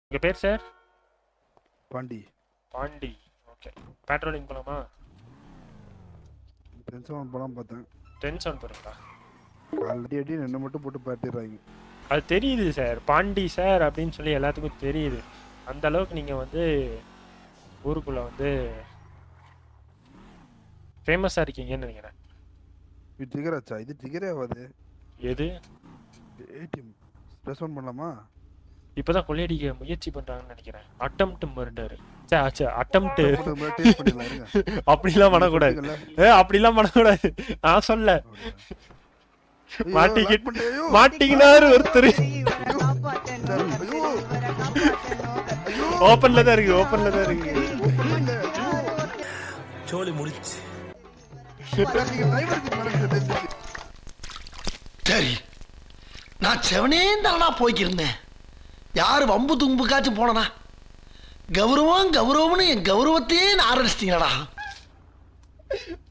உங்கள் பேர் sir? Pandi. Pandi. Okay. Patrolling போகலாமா? டென்ஷன் போகலாம் பார்த்தேன். டென்ஷன் போகிறீங்களா? ஆல்ரெடி அடி என்ன மட்டும் போட்டு பாட்டிடுறாங்க. அது தெரியுது சார், பாண்டி சார் அப்படின்னு சொல்லி எல்லாத்துக்கும் தெரியுது. அந்த அளவுக்கு நீங்கள் வந்து ஊருக்குள்ளே வந்து ஃபேமஸாக இருக்கீங்கன்னு நினைக்கிறேன். இது ட்ரிகராச்சா? இது ட்ரிகரே ஆகாது. எது? ஏடிஎம் ரெஸ்பாண்ட் பண்ணலாமா? இப்போதான் கொள்ளையடிக்க முயற்சி பண்ணுறாங்கன்னு நினைக்கிறேன். Attempt murder. அட்டம்ப்ட் அப்படிலாம் பண்ணக்கூடாது. அப்படிலாம் பண்ணக்கூடாது. நான் சொல்ல மாட்டிக்கினாரு ஒருத்தர். ஓப்பன்ல தான் இருக்கு, ஓப்பன்ல தான் இருக்கு. சோலி முடிச்சு. சரி, நான் செவனே தானா போய்க்கிருந்தேன். யாரு வம்பு தும்புக்காச்சும் போனனா? கௌரவம் கௌரவம்னு என் கௌரவத்தையே ஆரம்பிச்சிட்டீங்களா?